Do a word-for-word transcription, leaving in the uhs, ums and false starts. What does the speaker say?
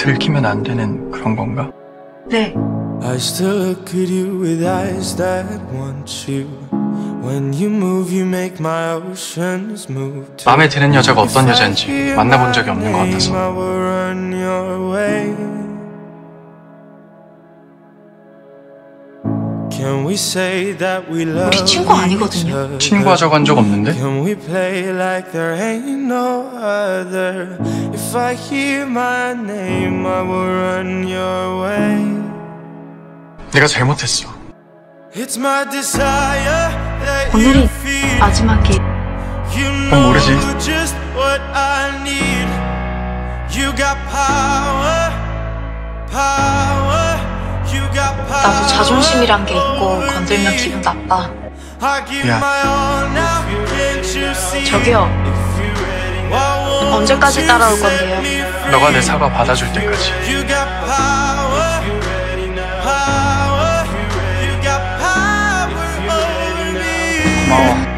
들키면 안 되는 그런 건가? 네. I still look at you with eyes that want you. When you move, you make my oceans move. 마음에 드는 여자가 어떤 여자인지 만나본 적이 없는 것 같아서. 우리 친구 아니거든요. 친구하자고 한 적 없는데? 내가 잘못했어. 오늘이 마지막이. 넌 모르지. 나도 자존심이란 게 있고 건들면 기분 나빠. 미안. 저기요. 언제까지 따라올 건데요? 너가 내 사과 받아줄 때까지. 고마워.